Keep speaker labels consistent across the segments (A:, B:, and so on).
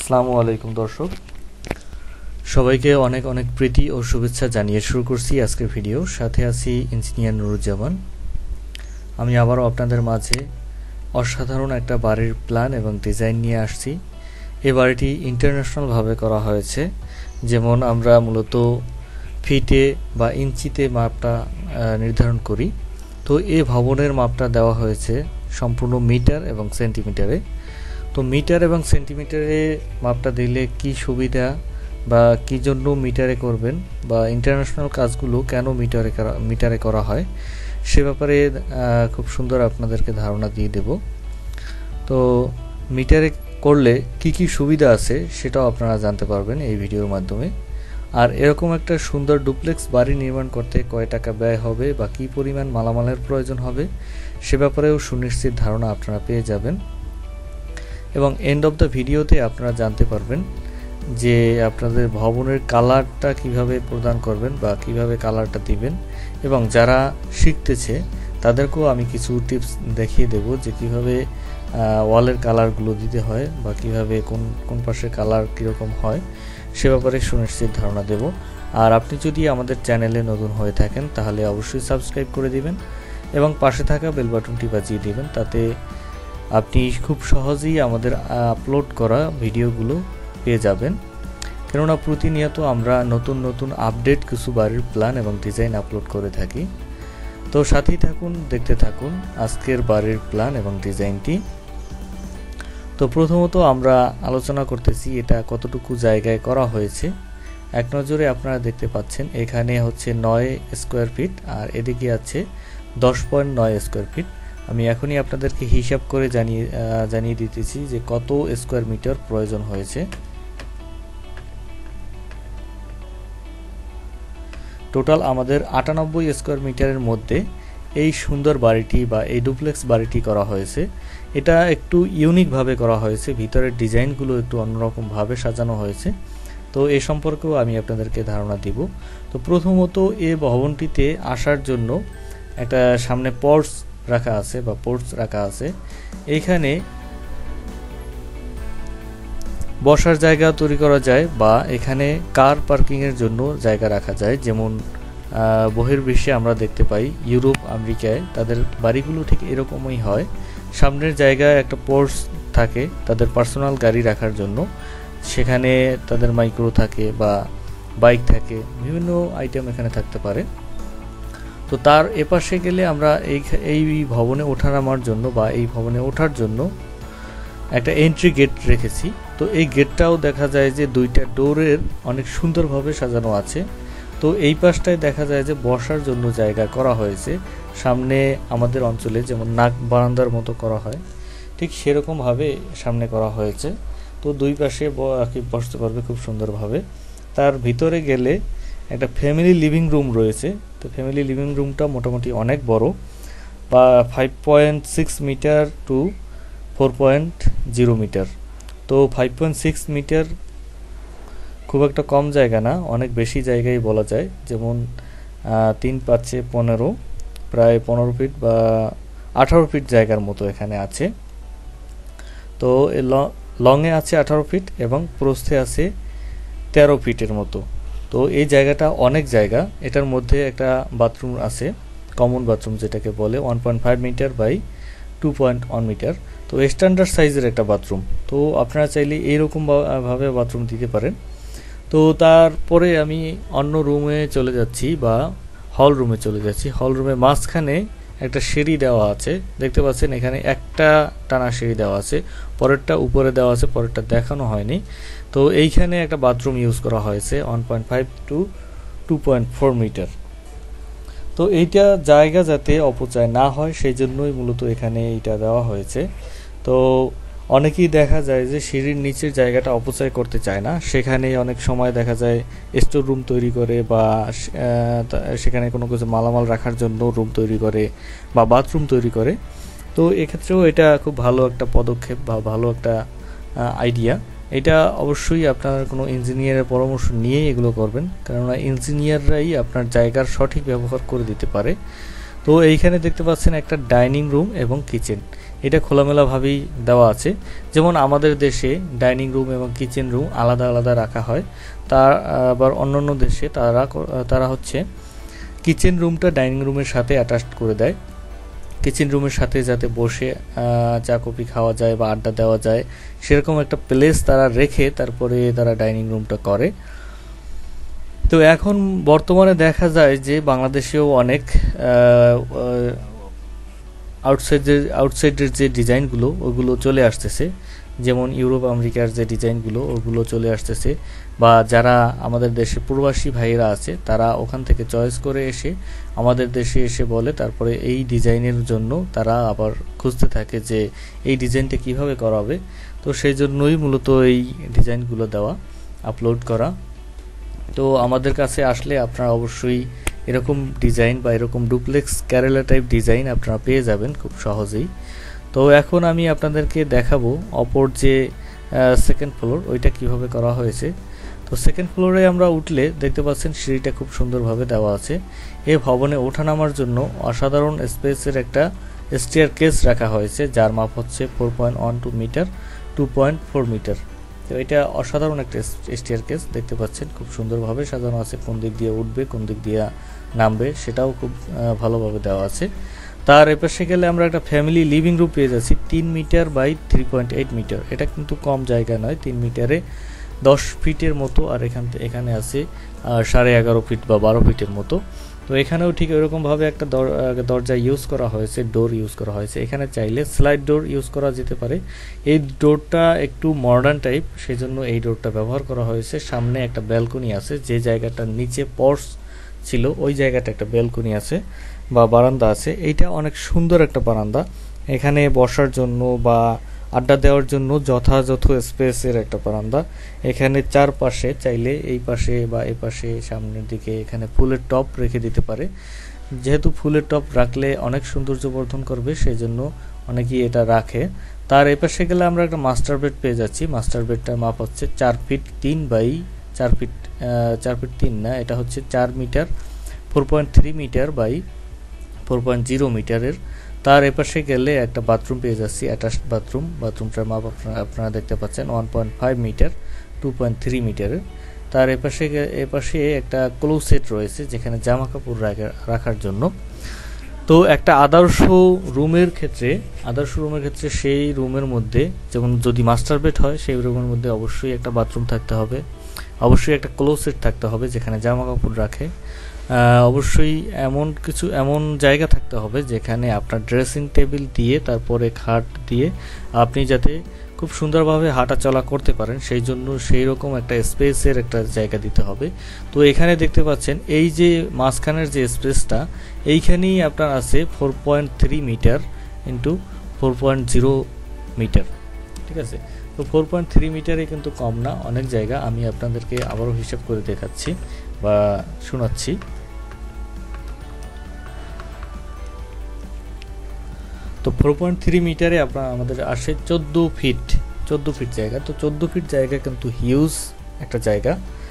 A: আসসালামু আলাইকুম দর্শক, সবাইকে অনেক অনেক প্রীতি ও শুভেচ্ছা জানিয়ে শুরু করছি আজকের ভিডিও। সাথে আছি ইঞ্জিনিয়ার নুরুজ্জামান। আমি আবারও আপনাদের মাঝে অসাধারণ একটা বাড়ির প্ল্যান এবং ডিজাইন নিয়ে আসছি। এই বাড়িটি ইন্টারন্যাশনালভাবে করা হয়েছে, যেমন আমরা মূলত ফিটে বা ইঞ্চিতে মাপটা নির্ধারণ করি। তো এই ভবনের মাপটা দেওয়া হয়েছে সম্পূর্ণ মিটার এবং সেন্টিমিটারে। তো মিটার এবং সেন্টিমিটারে মাপটা দিলে কি সুবিধা বা কী জন্য মিটারে করবেন বা ইন্টারন্যাশনাল কাজগুলো কেন মিটারে করা হয় সে ব্যাপারে খুব সুন্দর আপনাদেরকে ধারণা দিয়ে দেব। তো মিটারে করলে কি কি সুবিধা আছে সেটাও আপনারা জানতে পারবেন এই ভিডিওর মাধ্যমে। আর এরকম একটা সুন্দর ডুপ্লেক্স বাড়ি নির্মাণ করতে কয় টাকা ব্যয় হবে বা কী পরিমাণ মালামালের প্রয়োজন হবে সে ব্যাপারেও সুনিশ্চিত ধারণা আপনারা পেয়ে যাবেন। এবং এন্ড অফ দ্য ভিডিওতে আপনারা জানতে পারবেন যে আপনাদের ভবনের কালারটা কিভাবে প্রদান করবেন বা কিভাবে কালারটা দিবেন। এবং যারা শিখতেছে তাদেরকেও আমি কিছু টিপস দেখিয়ে দেব যে কিভাবে ওয়ালের কালারগুলো দিতে হয় বা কিভাবে কোন পাশে কালার কীরকম হয় সে ব্যাপারে সুনিশ্চিত ধারণা দেব। আর আপনি যদি আমাদের চ্যানেলে নতুন হয়ে থাকেন তাহলে অবশ্যই সাবস্ক্রাইব করে দিবেন এবং পাশে থাকা বেল বাটনটি বাজিয়ে দিবেন, তাতে আপনি খুব সহজেই আমাদের আপলোড করা ভিডিওগুলো পেয়ে যাবেন। কেননা প্রতিনিয়ত আমরা নতুন নতুন আপডেট কিছু বাড়ির প্ল্যান এবং ডিজাইন আপলোড করে থাকি। তো সাথেই থাকুন, দেখতে থাকুন আজকের বাড়ির প্ল্যান এবং ডিজাইনটি। তো প্রথমত আমরা আলোচনা করতেছি এটা কতটুকু জায়গায় করা হয়েছে। এক নজরে আপনারা দেখতে পাচ্ছেন এখানে হচ্ছে 9 স্কোয়ার ফিট আর এদিকে আছে 10.9 স্কোয়ার ফিট। আমি এখনই আপনাদেরকে হিসাব করে জানিয়ে দিতেছি যে কত স্কোয়ার মিটার প্রয়োজন হয়েছে। টোটাল আমাদের 98 স্কোয়ার মিটারের মধ্যে এই সুন্দর বাড়িটি বা এই ডুপ্লেক্স বাড়িটি করা হয়েছে। এটা একটু ইউনিকভাবে করা হয়েছে, ভিতরের ডিজাইনগুলো একটু অন্যরকমভাবে সাজানো হয়েছে। তো এ সম্পর্কেও আমি আপনাদেরকে ধারণা দিব। তো প্রথমত এই ভবনটিতে আসার জন্য একটা সামনে পোর্চ রাখা আছে। এইখানে বসার জায়গা তৈরি করা যায় বা এখানে কার পার্কিংয়ের জন্য জায়গা রাখা যায়। যেমন বহির্বিশ্বে আমরা দেখতে পাই ইউরোপ আমেরিকায় তাদের বাড়িগুলো ঠিক এরকমই হয়, সামনের জায়গায় একটা পোর্চ থাকে তাদের পার্সোনাল গাড়ি রাখার জন্য, সেখানে তাদের মাইক্রো থাকে বা বাইক থাকে, বিভিন্ন আইটেম এখানে থাকতে পারে। তো তার এপাশে গেলে আমরা এই ভবনে ওঠানামার জন্য বা এই ভবনে ওঠার জন্য একটা এন্ট্রি গেট রেখেছি। তো এই গেটটাও দেখা যায় যে দুইটা ডোরের অনেক সুন্দরভাবে সাজানো আছে। তো এই পাশটায় দেখা যায় যে বসার জন্য জায়গা করা হয়েছে, সামনে আমাদের অঞ্চলে যেমন নাক বারান্দার মতো করা হয় ঠিক সেরকমভাবে সামনে করা হয়েছে। তো দুই পাশে বসতে পারবে খুব সুন্দরভাবে। তার ভিতরে গেলে একটা ফ্যামিলি লিভিং রুম রয়েছে। তো ফ্যামিলি লিভিং রুমটা মোটামুটি অনেক বড়, বা 5.6 মিটার টু 4.0 মিটার। তো 5.6 মিটার খুব একটা কম জায়গা না, অনেক বেশি জায়গায় বলা যায়। যেমন 3-5-15 প্রায় 15 ফিট বা 18 ফিট জায়গার মতো এখানে আছে। তো লংয়ে আছে 18 ফিট এবং প্রস্থে আছে 13 ফিটের মতো। তো এই জায়গাটা অনেক জায়গা। এটার মধ্যে একটা বাথরুম আছে, কমন বাথরুম যেটাকে বলে, 1.5 মিটার বাই 2.1 মিটার। তো স্ট্যান্ডার্ড সাইজের একটা বাথরুম। তো আপনারা চাইলে এইরকম ভাবে বাথরুম দিতে পারেন। তো তারপরে আমি অন্য রুমে চলে যাচ্ছি বা হল রুমে চলে যাচ্ছি। হল রুমে মাঝখানে একটা সিঁড়ি দেওয়া আছে, দেখতে পাচ্ছেন এখানে একটা টানা সিঁড়ি দেওয়া আছে, পরেরটা উপরে দেওয়া আছে, পরেরটা দেখানো হয়নি। তো এইখানে একটা বাথরুম ইউজ করা হয়েছে 1.5 টু 2.4 মিটার। তো এইটা জায়গা যাতে অপচয় না হয় সেই জন্যই মূলত এখানে এইটা দেওয়া হয়েছে। তো অনেকেই দেখা যায় যে সিঁড়ির নিচের জায়গাটা অপচয় করতে চায় না, সেখানে অনেক সময় দেখা যায় স্টোর রুম তৈরি করে বা সেখানে কোনো কিছু মালামাল রাখার জন্য রুম তৈরি করে বা বাথরুম তৈরি করে। তো এক্ষেত্রেও এটা খুব ভালো একটা পদক্ষেপ বা ভালো একটা আইডিয়া। এটা অবশ্যই আপনার কোনো ইঞ্জিনিয়ারের পরামর্শ নিয়ে এগুলো করবেন, কেননা ইঞ্জিনিয়াররাই আপনার জায়গার সঠিক ব্যবহার করে দিতে পারে। তো এইখানে দেখতে পাচ্ছেন একটা ডাইনিং রুম এবং কিচেন, এটা খোলামেলাভাবেই দেওয়া আছে। যেমন আমাদের দেশে ডাইনিং রুম এবং কিচেন রুম আলাদা আলাদা রাখা হয়, তার আবার অন্যান্য দেশে তারা হচ্ছে কিচেন রুমটা ডাইনিং রুমের সাথে অ্যাটাচ করে দেয়, কিচেন রুমের সাথে যাতে বসে চা কফি খাওয়া যায় বা আড্ডা দেওয়া যায় সেরকম একটা প্লেস তারা রেখে তারপরে তারা ডাইনিং রুমটা করে। তো এখন বর্তমানে দেখা যায় যে বাংলাদেশেও অনেক আউটসাইডের যে ডিজাইনগুলো ওগুলো চলে আসতেছে, যেমন ইউরোপ আমেরিকার যে ডিজাইনগুলো ওগুলো চলে আসতেছে, বা যারা আমাদের দেশে প্রবাসী ভাইয়েরা আছে তারা ওখান থেকে চয়েস করে এসে আমাদের দেশে এসে বলে, তারপরে এই ডিজাইনের জন্য তারা আবার খুঁজতে থাকে যে এই ডিজাইনটা কিভাবে করা হবে। তো সেই জন্যই মূলত এই ডিজাইনগুলো দেওয়া, আপলোড করা। তো আমাদের কাছে আসলে আপনারা অবশ্যই এরকম ডিজাইন বা এরকম ডুপ্লেক্স কেরালা টাইপ ডিজাইন আপনারা পেয়ে যাবেন খুব সহজেই। তো এখন আমি আপনাদেরকে দেখাবো অপর যে সেকেন্ড ফ্লোর ওইটা কিভাবে করা হয়েছে। তো সেকেন্ড ফ্লোরে আমরা উঠলে দেখতে পাচ্ছেন সিঁড়িটা খুব সুন্দরভাবে দেওয়া আছে। এই ভবনে ওঠানামার জন্য অসাধারণ স্পেসের একটা স্টেয়ার কেস রাখা হয়েছে, যার মাপ হচ্ছে 4.12 মিটার 2.4 মিটার। তো এটা অসাধারণ একটা স্টেয়ার কেস দেখতে পাচ্ছেন, খুব সুন্দরভাবে সাজানো আছে, কোন দিক দিয়ে উঠবে কোন দিক দিয়ে নামবে সেটাও খুব ভালোভাবে দেওয়া আছে। তার এপাশে গেলে আমরা একটা ফ্যামিলি লিভিং রুম পেয়ে যাচ্ছি 3 মিটার বাই 3.8 মিটার। এটা কিন্তু কম জায়গা নয়, 3 মিটারে 10 ফিটের মতো, আর এখানে আছে 11.5 ফিট বা 12 ফিটের মতো। তো এখানেও ঠিক এরকমভাবে একটা দরজা ইউজ করা হয়েছে, ডোর ইউজ করা হয়েছে। এখানে চাইলে স্লাইড ডোর ইউজ করা যেতে পারে। এই ডোরটা একটু মডার্ন টাইপ, সেই জন্য এই ডোরটা ব্যবহার করা হয়েছে। সামনে একটা ব্যালকনি আছে, যে জায়গাটার নিচে পর্স ছিল ওই জায়গাটা একটা ব্যালকনি আছে বা বারান্দা আছে। এইটা অনেক সুন্দর একটা বারান্দা, এখানে বসার জন্য বা আড্ডা দেওয়ার জন্য যথাযথ স্পেসের একটা বারান্দা। এখানে চারপাশে চাইলে এই পাশে বা এই পাশে সামনের দিকে এখানে ফুলের টব রেখে দিতে পারে, যেহেতু ফুলের টব রাখলে অনেক সৌন্দর্য বর্ধন করবে সেই জন্য অনেকেই এটা রাখে। তার এই পাশে গেলে আমরা একটা মাস্টার বেড পেয়ে যাচ্ছি। মাস্টার বেডটার মাপ হচ্ছে 4 ফিট 3 বাই 4 ফিট 4 ফিট 3 না, এটা হচ্ছে 4 মিটার 4.3 মিটার বাই 4.0 মিটারের। তার এপাশে গেলে একটা বাথরুম পেয়ে যাচ্ছি, অ্যাটাচড বাথরুমটার মাপ আপনারা দেখতে পাচ্ছেন 1.5 মিটার 2.3 মিটারের। তার এপাশে একটা ক্লোজেট রয়েছে যেখানে জামা কাপড় রাখার জন্য। তো একটা আদর্শ রুমের ক্ষেত্রে সেই রুমের মধ্যে, যেমন যদি মাস্টার বেড হয় সেই রুমের মধ্যে অবশ্যই একটা বাথরুম থাকতে হবে, অবশ্যই একটা ক্লোজেট থাকতে হবে যেখানে জামা কাপড় রাখে, অবশ্যই এমন জায়গা থাকতে হবে যেখানে আপনার ড্রেসিং টেবিল দিয়ে তারপরে খাট দিয়ে আপনি যাতে খুব সুন্দরভাবে হাঁটা চলা করতে পারেন, সেই জন্য সেই রকম একটা স্পেসের একটা জায়গা দিতে হবে। তো এখানে দেখতে পাচ্ছেন এই যে মাঝখানের যে স্পেসটা, এইখানেই আপনার আছে 4.3 মিটার ইন্টু 4.0 মিটার, ঠিক আছে। তো 4.3 মিটারে কিন্তু কম না, অনেক জায়গা। আমি আপনাদেরকে আবারও হিসাব করে দেখাচ্ছি বা শোনাচ্ছি। তো 4.3 মিটারে আমাদের আসে 14 ফিট জায়গা। তো 14 ফিট জায়গা কিন্তু হিউজ একটা জায়গা।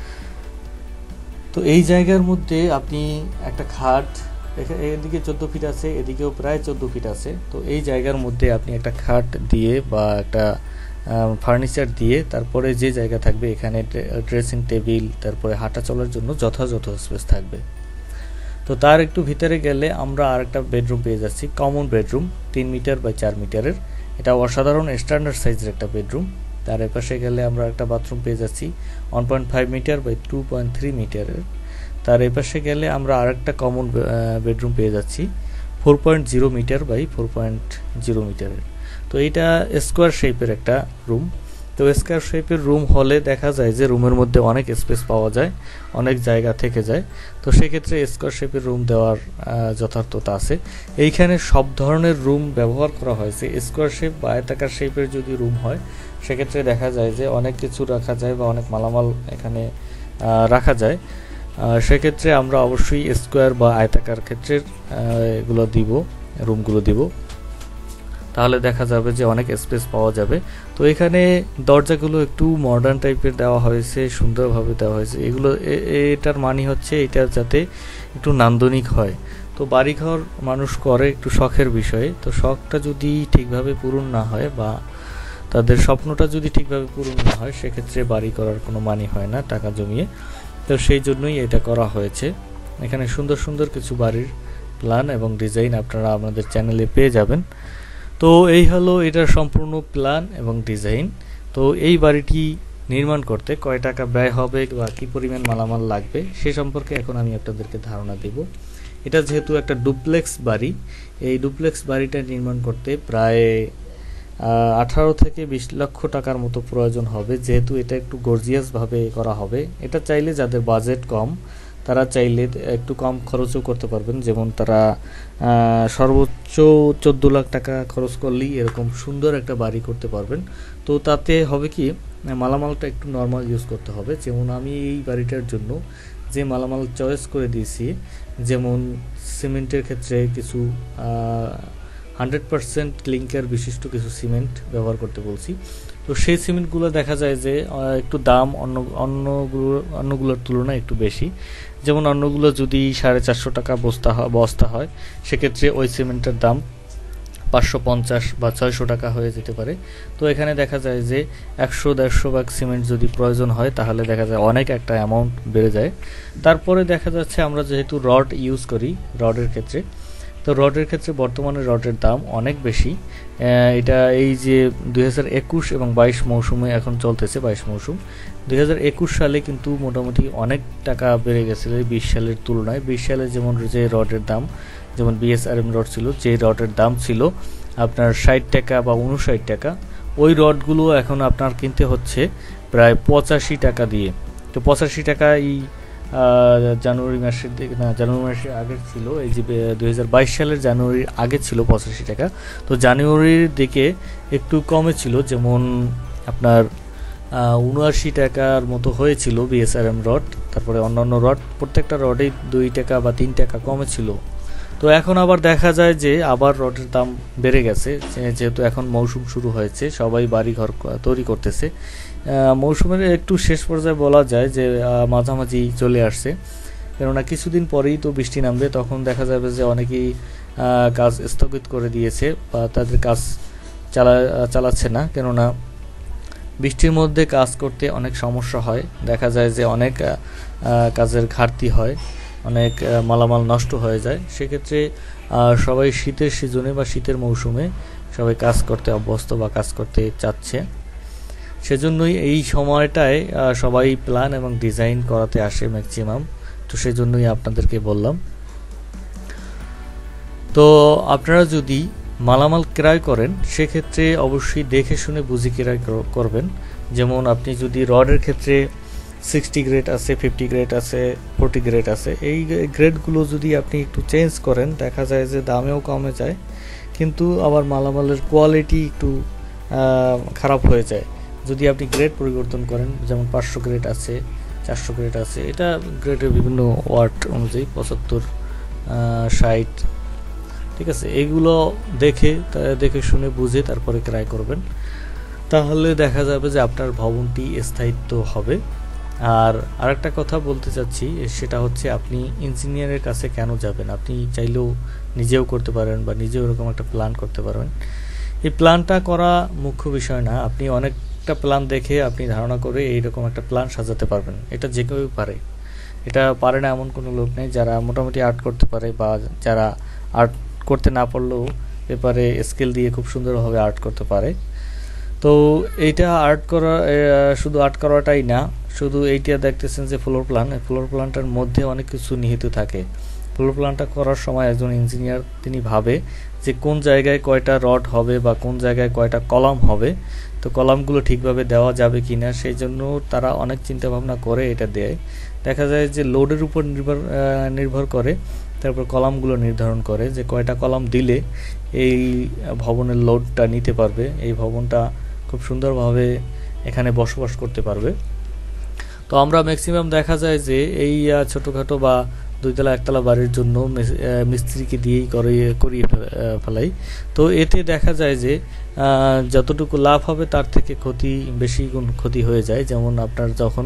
A: তো এই জায়গার মধ্যে আপনি একটা খাট, এদিকে 14 ফিট আছে, এদিকেও প্রায় 14 ফিট আছে। তো এই জায়গার মধ্যে আপনি একটা খাট দিয়ে বা একটা ফার্নিচার দিয়ে তারপরে যে জায়গা থাকবে এখানে ড্রেসিং টেবিল, তারপরে হাঁটা চলার জন্য যথাযথ স্পেস থাকবে। তো তার একটু ভিতরে গেলে আমরা আরেকটা বেডরুম পেয়ে যাচ্ছি, কমন বেডরুম 3 মিটার বাই 4 মিটারের। এটা অসাধারণ স্ট্যান্ডার্ড সাইজের একটা বেডরুম। তার এপাশে গেলে আমরা একটা বাথরুম পেয়ে যাচ্ছি 1.5 মিটার বাই 2.3 মিটারের। তার এপাশে গেলে আমরা আরেকটা কমন বেডরুম পেয়ে যাচ্ছি 4.0 মিটার বাই 4.0 মিটারের। তো এইটা স্কোয়ার শেপের একটা রুম। তো স্কোয়ার শেপের রুম হলে দেখা যায় যে রুমের মধ্যে অনেক স্পেস পাওয়া যায়, অনেক জায়গা থেকে যায়। তো সেক্ষেত্রে স্কোয়ার শেপের রুম দেওয়ার যথার্থতা আছে। এইখানে সব ধরনের রুম ব্যবহার করা হয়েছে। স্কোয়ার শেপ বা আয়তাকার শেপের যদি রুম হয় সেক্ষেত্রে দেখা যায় যে অনেক কিছু রাখা যায় বা অনেক মালামাল এখানে রাখা যায়। সেক্ষেত্রে আমরা অবশ্যই স্কোয়ার বা আয়তাকার ক্ষেত্রের রুমগুলো দিব, তাহলে দেখা যাবে যে অনেক স্পেস পাওয়া যাবে। তো এখানে দরজাগুলো একটু মডার্ন টাইপের দেওয়া হয়েছে, সুন্দরভাবে দেওয়া হয়েছে। এটার মানে হচ্ছে এটা যাতে একটু নান্দনিক হয়। তো বাড়িঘর মানুষ করে একটু শখের বিষয়ে, তো শখটা যদি ঠিকভাবে পূরণ না হয় বা তাদের স্বপ্নটা যদি ঠিকভাবে পূরণ না হয়, সেক্ষেত্রে বাড়ি করার কোনো মানে হয় না টাকা জমিয়ে। তো সেই জন্যই এটা করা হয়েছে। এখানে সুন্দর সুন্দর কিছু বাড়ির প্ল্যান এবং ডিজাইন আপনারা আমাদের চ্যানেলে পেয়ে যাবেন। তো এই হলো এটার সম্পূর্ণ প্ল্যান এবং ডিজাইন। তো এই বাড়িটি নির্মাণ করতে কয় টাকা ব্যয় হবে বা কী পরিমাণ মালামাল লাগবে সে সম্পর্কে এখন আমি আপনাদেরকে ধারণা দেব। এটা যেহেতু একটা ডুপ্লেক্স বাড়ি, এই ডুপ্লেক্স বাড়িটা নির্মাণ করতে প্রায় 18 থেকে 20 লক্ষ টাকার মতো প্রয়োজন হবে, যেহেতু এটা একটু গর্জিয়াসভাবে করা হবে। এটা চাইলে যাদের বাজেট কম তারা চাইলে একটু কম খরচও করতে পারবেন, যেমন তারা সর্বোচ্চ 14 লাখ টাকা খরচ করলেই এরকম সুন্দর একটা বাড়ি করতে পারবেন। তো তাতে হবে কি, মালামালটা একটু নর্মাল ইউজ করতে হবে। যেমন আমি এই বাড়িটার জন্য যে মালামাল চয়েস করে দিয়েছি, যেমন সিমেন্টের ক্ষেত্রে কিছু 100% ক্লিংকার বিশিষ্ট কিছু সিমেন্ট ব্যবহার করতে বলছি। তো সেই সিমেন্টগুলো দেখা যায় যে একটু দাম অন্যগুলোর তুলনায় একটু বেশি। যেমন অন্যগুলো যদি 450 টাকা বস্তা হয়, সেক্ষেত্রে ওই সিমেন্টের দাম 550 বা 600 টাকা হয়ে যেতে পারে। তো এখানে দেখা যায় যে 100-150 ভাগ সিমেন্ট যদি প্রয়োজন হয়, তাহলে দেখা যায় অনেক একটা অ্যামাউন্ট বেড়ে যায়। তারপরে দেখা যাচ্ছে আমরা যেহেতু রড ইউজ করি রডের ক্ষেত্রে, তো রডের ক্ষেত্রে বর্তমানে রডের দাম অনেক বেশি। এটা এই যে 2021 এবং 22 মৌসুমে এখন চলতেছে, 22 মৌসুম। 2021 সালে কিন্তু মোটামুটি অনেক টাকা বেড়ে গেছিল 20 সালের তুলনায়। 20 সালে যেমন যে রডের দাম, যেমন বিএসআরএম রড ছিল, যে রডের দাম ছিল আপনার 60 টাকা বা 59 টাকা, ওই রডগুলো এখন আপনার কিনতে হচ্ছে প্রায় 85 টাকা দিয়ে। তো 85 টাকা এই জানুয়ারি মাসের দিকে না, জানুয়ারি মাসের আগে ছিল, এই যে 2022 সালের জানুয়ারির আগে ছিল 85 টাকা। তো জানুয়ারির দিকে একটু কমে ছিল, যেমন আপনার 79 টাকার মতো হয়েছিল বিএসআরএম রড। তারপরে অন্যান্য রড প্রত্যেকটা রডেই 2 টাকা বা 3 টাকা কমে ছিল। তো এখন আবার দেখা যায় যে আবার রডের দাম বেড়ে গেছে, যেহেতু এখন মৌসুম শুরু হয়েছে, সবাই বাড়ি ঘর তৈরি করতেছে। মৌসুমের একটু শেষ পর্যায়ে বলা যায় যে মাঝামাঝি চলে আসছে, কেননা কিছুদিন পরেই তো বৃষ্টি নামবে, তখন দেখা যাবে যে অনেকেই কাজ স্থগিত করে দিয়েছে বা তাদের কাজ চালাচ্ছে না, কেননা বৃষ্টির মধ্যে কাজ করতে অনেক সমস্যা হয়। দেখা যায় যে অনেক কাজের ঘাটতি হয়, অনেক মালামাল নষ্ট হয়ে যায়। সেক্ষেত্রে সবাই শীতের সিজনে বা শীতের মৌসুমে সবাই কাজ করতে অভ্যস্ত বা কাজ করতে চাচ্ছে। সেজন্যই এই সময়টায় সবাই প্ল্যান এবং ডিজাইন করাতে আসে ম্যাক্সিমাম। তো সেজন্যই আপনাদেরকে বললাম। তো আপনারা যদি মালামাল ক্রয় করেন, সেক্ষেত্রে অবশ্যই দেখে শুনে বুঝে ক্রয় করবেন। যেমন আপনি যদি রডের ক্ষেত্রে 60 গ্রেড আছে, 50 গ্রেড আছে, 40 গ্রেড আছে, এই গ্রেডগুলো যদি আপনি একটু চেঞ্জ করেন, দেখা যায় যে দামেও কমে যায়, কিন্তু আবার মালামালের কোয়ালিটি একটু খারাপ হয়ে যায় যদি আপনি গ্রেড পরিবর্তন করেন। যেমন 500 গ্রেড আছে, 400 গ্রেড আছে, এটা গ্রেডের বিভিন্ন ওয়াট অনুযায়ী 75, 60, ঠিক আছে। এইগুলো দেখে শুনে বুঝে তারপরে ক্রয় করবেন, তাহলে দেখা যাবে যে আপনার ভবনটি স্থায়িত্ব হবে। আর আরেকটা কথা বলতে চাচ্ছি, সেটা হচ্ছে আপনি ইঞ্জিনিয়ারের কাছে কেন যাবেন? আপনি চাইলেও নিজেও করতে পারেন বা নিজেও এরকম একটা প্ল্যান করতে পারেন। এই প্ল্যানটা করা মুখ্য বিষয় না, আপনি অনেকটা প্ল্যান দেখে আপনি ধারণা করে এইরকম একটা প্ল্যান সাজাতে পারবেন। এটা যে কেউ পারে, এটা পারে না এমন কোনো লোক নেই। যারা মোটামুটি আর্ট করতে পারে বা যারা আর্ট করতে না পারলেও পেপারে স্কেল দিয়ে খুব সুন্দরভাবে আর্ট করতে পারে। তো এইটা শুধু আর্ট করাটাই না, শুধু এইটা দেখতেছেন যে ফ্লোর প্ল্যানটার মধ্যে অনেক কিছু নিহিত থাকে। ফ্লোর প্ল্যানটা করার সময় একজন ইঞ্জিনিয়ার তিনি ভাবে যে কোন জায়গায় কয়টা রড হবে বা কোন জায়গায় কয়টা কলাম হবে, তো কলামগুলো ঠিকভাবে দেওয়া যাবে কিনা, সেই জন্য তারা অনেক চিন্তা ভাবনা করে এটা দেয়। দেখা যায় যে লোডের উপর নির্ভর করে তারপর কলামগুলো নির্ধারণ করে যে কয়টা কলাম দিলে এই ভবনের লোডটা নিতে পারবে, এই ভবনটা খুব সুন্দরভাবে এখানে বসবাস করতে পারবে। তো আমরা ম্যাক্সিমাম দেখা যায় যে এই ছোটোখাটো বা 2তলা 1তলা বাড়ির জন্য মিস্ত্রিকে দিয়েই করিয়ে ফেলাই। তো এতে দেখা যায় যে যতটুকু লাভ হবে তার থেকে বেশি গুণ ক্ষতি হয়ে যায়। যেমন আপনার যখন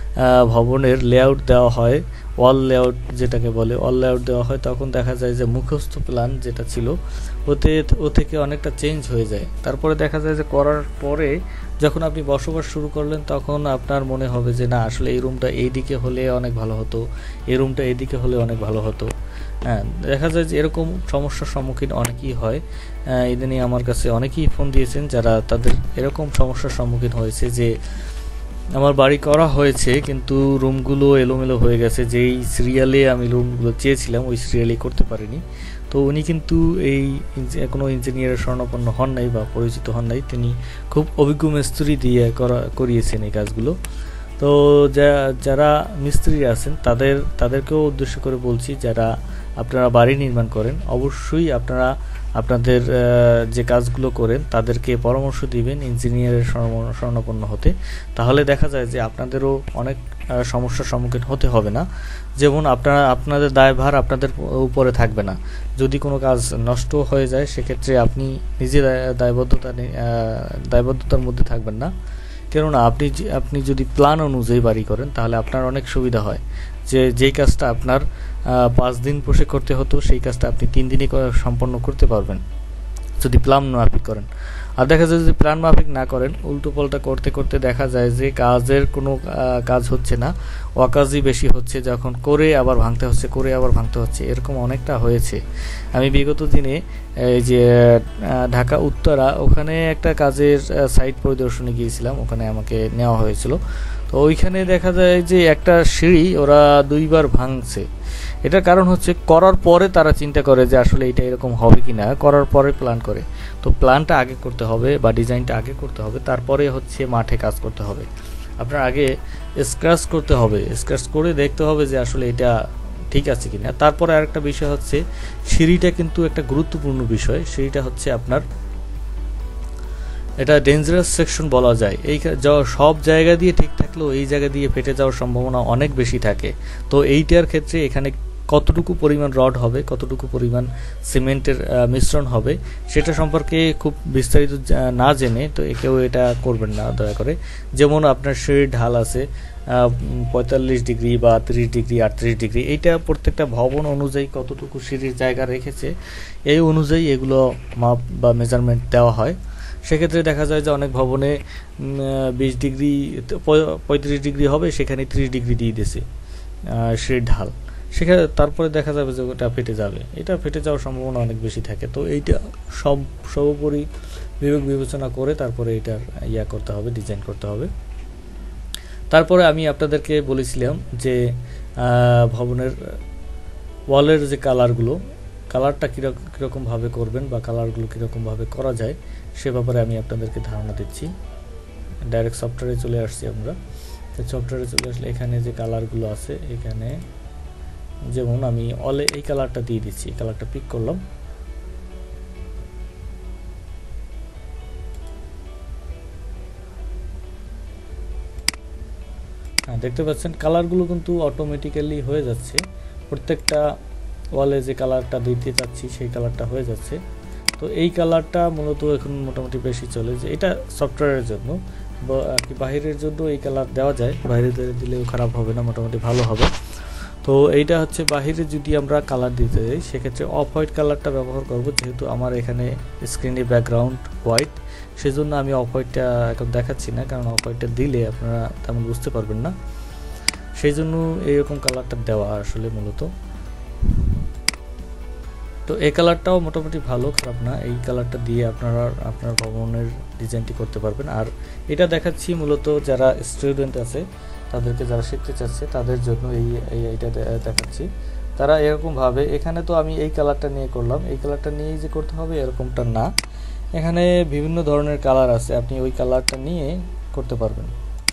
A: ভবনের লেআউট দেওয়া হয়, ওয়াল লেআউট যেটাকে বলে, ওয়াল লেআউট দেওয়া হয়, তখন দেখা যায় যে মুখস্থ প্ল্যান যেটা ছিল ও থেকে অনেকটা চেঞ্জ হয়ে যায়। তারপরে দেখা যায় যে করার পরে যখন আপনি বসবাস শুরু করলেন তখন আপনার মনে হবে যে না আসলে এই রুমটা এইদিকে হলে অনেক ভালো হতো, এই রুমটা এইদিকে হলে অনেক ভালো হতো। হ্যাঁ, দেখা যায় যে এরকম সমস্যার সম্মুখীন অনেকেই হয়। ইদানিং আমার কাছে অনেকেই ফোন দিয়েছেন যারা তাদের এরকম সমস্যার সম্মুখীন হয়েছে যে আমার বাড়ি করা হয়েছে কিন্তু রুমগুলো এলোমেলো হয়ে গেছে, যেই সিরিয়ালে আমি রুমগুলো চেয়েছিলাম ওই সিরিয়ালে করতে পারিনি। তো উনি কিন্তু এই কোনো ইঞ্জিনিয়ারের শরণাপন্ন হন নাই বা পরিচিত হন নাই, তিনি খুব অভিজ্ঞ মিস্ত্রি দিয়ে করিয়েছেন এই কাজগুলো। তো যারা মিস্ত্রি আছেন তাদেরকেও উদ্দেশ্য করে বলছি, যারা আপনারা বাড়ি নির্মাণ করেন অবশ্যই আপনারা আপনাদের যে কাজগুলো করেন তাদেরকে পরামর্শ দিবেন ইঞ্জিনিয়ারের শরণাপন্ন হতে। তাহলে দেখা যায় যে আপনাদেরও অনেক সমস্যার সম্মুখীন হতে হবে না। যেমন আপনাদের দায়ভার আপনাদের উপরে থাকবে না। যদি কোনো কাজ নষ্ট হয়ে যায় সেক্ষেত্রে আপনি নিজে দায়বদ্ধতার মধ্যে থাকবেন না। কেননা আপনি যদি প্ল্যান অনুযায়ী বাড়ি করেন তাহলে আপনার অনেক সুবিধা হয়, যেই কাজটা আপনার 5 দিন বসে করতে হতো সেই কাজটা আপনি 3 দিনে সম্পন্ন করতে পারবেন যদি প্ল্যান মাফিক করেন। আর দেখা যায় যদি প্ল্যান মাফিক না করেন, উল্টো পাল্টা করতে করতে দেখা যায় যে কাজের কোনো কাজ হচ্ছে না, অকাজই বেশি হচ্ছে, যখন করে আবার ভাঙতে হচ্ছে এরকম অনেকটা হয়েছে। আমি বিগত দিনে এই যে ঢাকা উত্তরা ওখানে একটা কাজের সাইট পরিদর্শনে গিয়েছিলাম, ওখানে আমাকে নেওয়া হয়েছিল। তো ওইখানে দেখা যায় যে একটা সিঁড়ি ওরা 2 বার ভাঙছে। এটার কারণ হচ্ছে করার পরে তারা চিন্তা করে যে আসলে এটা এরকম হবে কি না, করার পরে প্ল্যান করে। তো প্ল্যানটা আগে করতে হবে বা ডিজাইনটা আগে করতে হবে, তারপরে হচ্ছে মাঠে কাজ করতে হবে। আপনার আগে স্ক্র্যাচ করতে হবে, স্ক্র্যাচ করে দেখতে হবে যে আসলে এটা ঠিক আছে কিনা। তারপরে আরেকটা বিষয় হচ্ছে সিঁড়িটা কিন্তু একটা গুরুত্বপূর্ণ বিষয়। সিঁড়িটা হচ্ছে আপনার এটা ডেঞ্জারাস সেকশন বলা যায়। এই সব জায়গা দিয়ে ঠিক থাকলেও এই জায়গা দিয়ে ফেটে যাওয়ার সম্ভাবনা অনেক বেশি থাকে। তো এইটার ক্ষেত্রে এখানে কতটুকু পরিমাণ রড হবে, কতটুকু পরিমাণ সিমেন্টের মিশ্রণ হবে সেটা সম্পর্কে খুব বিস্তারিত না জেনে তো কেউ এটা করবেন না দয়া করে। যেমন আপনার সিঁড়ির ঢাল আছে 45 ডিগ্রি বা 30 ডিগ্রি 38 ডিগ্রি, এইটা প্রত্যেকটা ভবন অনুযায়ী কতটুকু সিঁড়ির জায়গা রেখেছে এই অনুযায়ী এগুলো মাপ বা মেজারমেন্ট দেওয়া হয়। সেক্ষেত্রে দেখা যায় যে অনেক ভবনে 20 ডিগ্রি 35 ডিগ্রি হবে, সেখানে 30 ডিগ্রি দিয়ে দিয়েছে সিঁড়ির ঢাল, সেখানে তারপরে দেখা যাবে যে ওটা ফেটে যাবে। এটা ফেটে যাওয়ার সম্ভাবনা অনেক বেশি থাকে। তো এইটা সর্বোপরি বিবেচনা করে তারপরে এটার করতে হবে, ডিজাইন করতে হবে। তারপরে আমি আপনাদেরকে বলেছিলাম যে ভবনের ওয়ালের যে কালারটা কীরকমভাবে করবেন বা কালারগুলো কীরকমভাবে করা যায় সে ব্যাপারে আমি আপনাদেরকে ধারণা দিচ্ছি। ডাইরেক্ট সফটওয়্যারে চলে আসছি আমরা। তো সফটওয়্যারে চলে আসলে এখানে যে কালারগুলো আছে, এখানে যেমন আমি অলে এই কালারটা দিয়ে দিচ্ছি, এই কালারটা পিক করলাম। হ্যাঁ, দেখতে পাচ্ছেন কালারগুলো কিন্তু অটোমেটিক্যালি হয়ে যাচ্ছে। প্রত্যেকটা ওয়ালে যে কালারটা দিতে চাচ্ছি সেই কালারটা হয়ে যাচ্ছে। তো এই কালারটা মূলত এখন মোটামুটি বেশি চলে, যে এটা সফটওয়্যারের জন্য। বাহিরের জন্য এই কালার দেওয়া যায়, বাইরে দিলেও খারাপ হবে না, মোটামুটি ভালো হবে। তো এইটা হচ্ছে বাহিরে যদি আমরা কালার দিতে যাই সেক্ষেত্রে অফ হোয়াইট কালারটা ব্যবহার করব, যেহেতু আমার এখানে স্ক্রিনে ব্যাকগ্রাউন্ড হোয়াইট, সেজন্য আমি অফ হোয়াইটটা এখন দেখাচ্ছি না, কারণ অফ হোয়াইটটা দিলে আপনারা তেমন বুঝতে পারবেন না, সেই জন্য এইরকম কালারটা দেওয়া আসলে মূলত। তো এই কালারটাও মোটামুটি ভালো, খারাপ না। এই কালারটা দিয়ে আপনারা আপনার ভবনের ডিজাইনটি করতে পারবেন। আর এটা দেখাচ্ছি মূলত যারা স্টুডেন্ট আছে তাদেরকে, যারা শিখতে চাচ্ছে তাদের জন্য এইটা দেখাচ্ছি। তারা এরকমভাবে, এখানে তো আমি এই কালারটা নিয়ে করলাম, এই কালারটা নিয়েই যে করতে হবে এরকমটা না, এখানে বিভিন্ন ধরনের কালার আছে, আপনি ওই কালারটা নিয়ে করতে পারবেন।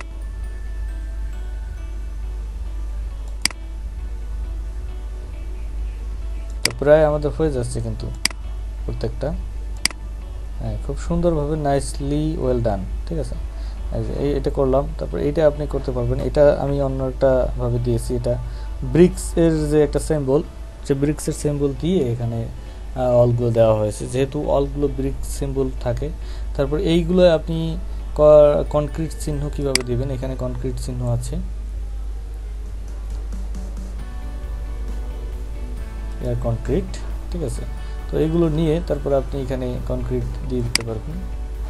A: তো প্রায় আমাদের হয়ে যাচ্ছে কিন্তু প্রত্যেকটা, হ্যাঁ খুব সুন্দরভাবে, নাইসলি ওয়েল ডান, ঠিক আছে। এটা করলাম, তারপর এইটা আপনি করতে পারবেন। এটা আমি অন্য একটা ভাবে দিয়েছি, এটা ব্রিক্স এর যে একটা সিম্বল, যে ব্রিক্স এর সিম্বল দিয়ে এখানে অলগুলো দেওয়া হয়েছে, যেহেতু অলগুলো ব্রিক্স সিম্বল থাকে। তারপর এইগুলো আপনি কনক্রিট চিহ্ন কিভাবে দিবেন, এখানে কনক্রিট চিহ্ন আছে, কনক্রিট, ঠিক আছে। তো এগুলো নিয়ে তারপরে আপনি এখানে কনক্রিট দিয়ে দিতে পারবেন।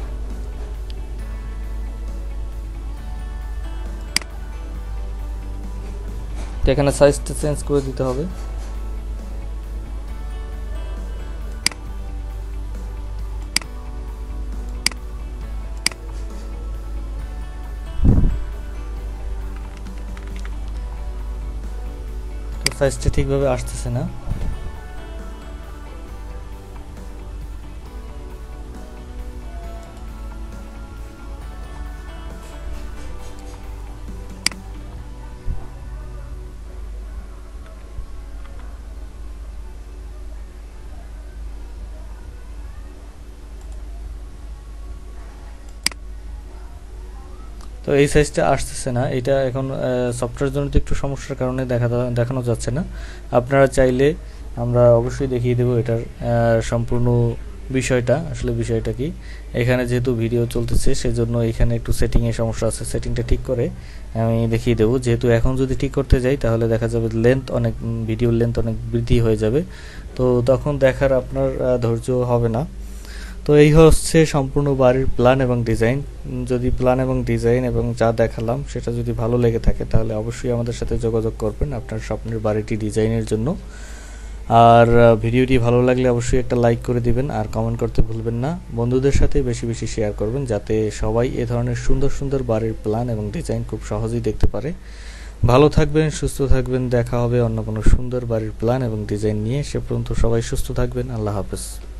A: তো এখানে সাইজটা চেঞ্জ করে দিতে হবে। তো সাইজটা ঠিকভাবে আসতেছে না। তো এই সাইজটা আসতেছে না, এটা এখন সফটওয়্যার জন্য একটু সমস্যার কারণে দেখানো যাচ্ছে না। আপনারা চাইলে আমরা অবশ্যই দেখিয়ে দেব এটার সম্পূর্ণ বিষয়টা। আসলে বিষয়টা কি, এখানে যেহেতু ভিডিও চলতেছে সেজন্য এখানে একটু সেটিংয়ে সমস্যা আছে, সেটিংটা ঠিক করে আমি দেখিয়ে দেবো। যেহেতু এখন যদি ঠিক করতে যাই তাহলে দেখা যাবে ভিডিওর লেন্থ অনেক বৃদ্ধি হয়ে যাবে, তো তখন দেখার আপনার ধৈর্য হবে না। তো এই হচ্ছে সম্পূর্ণ বাড়ির প্ল্যান এবং ডিজাইন। যদি প্ল্যান এবং ডিজাইন এবং যা দেখালাম সেটা যদি ভালো লেগে থাকে তাহলে অবশ্যই আমাদের সাথে যোগাযোগ করবেন আপনার স্বপ্নের বাড়িটি ডিজাইনের জন্য। আর ভিডিওটি ভালো লাগলে অবশ্যই একটা লাইক করে দিবেন, আর কমেন্ট করতে ভুলবেন না। বন্ধুদের সাথে বেশি বেশি শেয়ার করবেন যাতে সবাই এ ধরনের সুন্দর সুন্দর বাড়ির প্ল্যান এবং ডিজাইন খুব সহজেই দেখতে পারে। ভালো থাকবেন, সুস্থ থাকবেন, দেখা হবে অন্য কোনো সুন্দর বাড়ির প্ল্যান এবং ডিজাইন নিয়ে। সে পর্যন্ত সবাই সুস্থ থাকবেন। আল্লাহ হাফেজ।